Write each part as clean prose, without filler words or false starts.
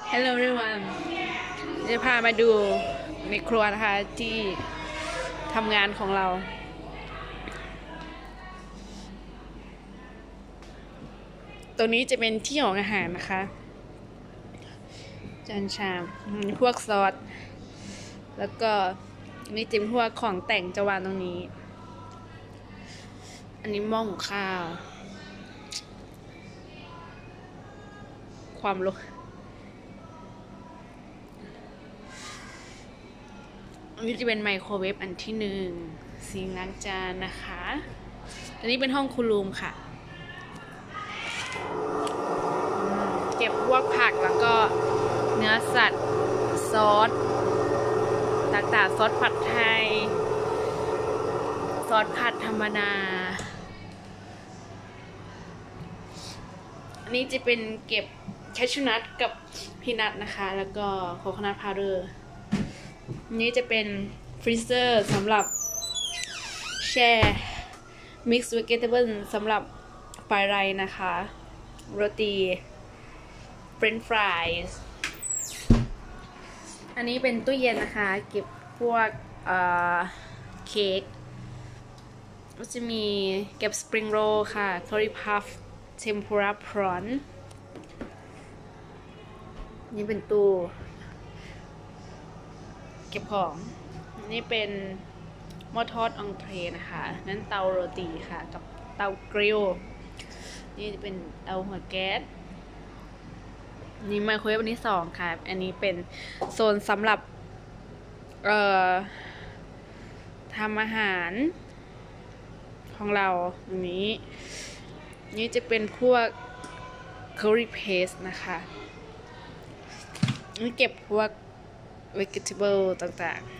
Hello everyone จะพามาดูในครัวนะคะที่ทำงานของเราตัวนี้จะเป็นที่ของอาหารนะคะจานชามมีพวกซอสแล้วก็นี่จะเป็นพวกของแต่งจะวางตรงนี้อันนี้หม้อหุงข้าวความร้อนอันนี้จะเป็นไมโครเวฟอันที่1ซิงค์ล้างจานนะคะอันนี้เป็นห้องคูลรูมค่ะเก็บพวกผักแล้วก็เนื้อสัตว์ซอสต่างๆซอสผัดไทยซอสผัดธรรมดาอันนี้จะเป็นเก็บแคชชูนัทกับพีนัทนะคะแล้วก็โคโคนัทพาวเดอร์นี้จะเป็นฟรีเซอร์สำหรับแช่มิกซ์เวจิเทเบิลสำหรับไฟไรนะคะโรตีเฟรนช์ฟรายอันนี้เป็นตู้เย็นนะคะเก็บพวกเค้กก็จะมีเก็บสปริงโรลค่ะคอรี่พัฟเทมปุระพรอนนี่เป็นตู้เก็บของนี่เป็นหม้อทอดองเทรนะคะนั่นเตาโรตีค่ะกับเตากริลนี่จะเป็นเตาหัวแก๊สนี่ไมโครเวฟอันที่2ค่ะอันนี้เป็นโซนสำหรับทำอาหารของเราตรงนี้นี่จะเป็นพวก curry paste นะคะนี่เก็บพวก vegetable ต่าง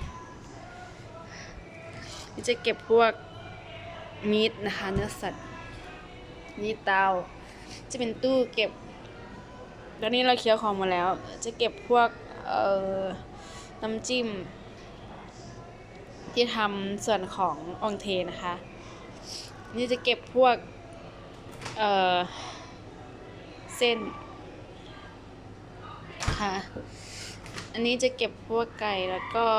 ๆนี่จะเก็บพวกมีทนะคะเนื้อสัตว์นี่เตาจะเป็นตู้เก็บแล้วนี่เราเคี้ยวของมาแล้วจะเก็บพวกน้ำจิ้มที่ทำส่วนขององเทนะคะนี่จะเก็บพวกเส้นค่ะอันนี้จะเก็บพวกไก่แล้วก็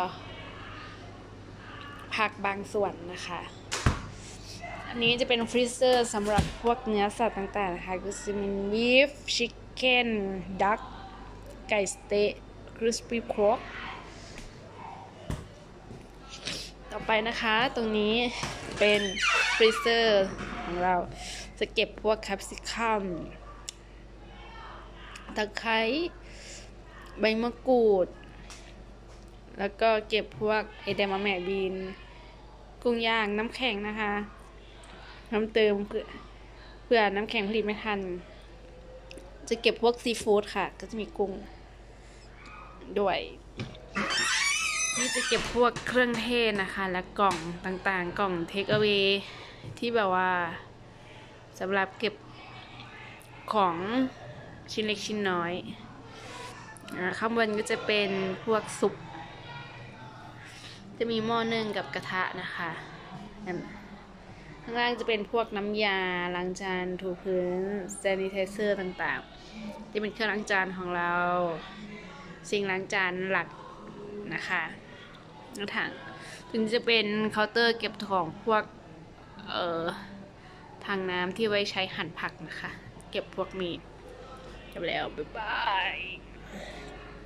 ผักบางส่วนนะคะอันนี้จะเป็นฟรีเซอร์สำหรับพวกเนื้อสัตว์ต่างๆนะคะก็จะมีบีฟชิคเก้นดักไก่สเต๊ะคริสปี้พอกต่อไปนะคะตรงนี้เป็นฟรีเซอร์ของเราจะเก็บพวกแคปซิคัมตะไคร้ใบมะกรูดแล้วก็เก็บพวกเอเดมาแมบีนกุ้งย่างน้ำแข็งนะคะน้ำเติมเพื่อน้ำแข็งผลิตไม่ทันจะเก็บพวกซีฟู้ดค่ะก็จะมีกุ้งด้วยนี่จะเก็บพวกเครื่องเทศนะคะและกล่องต่างๆกล่องเทคเอาไว้ที่แบบว่าสำหรับเก็บของชิ้นเล็กชิ้นน้อยข้างบนก็จะเป็นพวกซุปจะมีหม้อนึ่งกับกระทะนะคะข้างล่างจะเป็นพวกน้ำยาล้างจานถูพื้นแซนิไทเซอร์ต่างๆที่เป็นเครื่องล้างจานของเราสิ่งล้างจานหลักนะคะถังถึงจะเป็นเคาน์เตอร์เก็บของพวกทางน้ำที่ไว้ใช้หั่นผักนะคะเก็บพวกมีจบแล้วบ๊ายบาย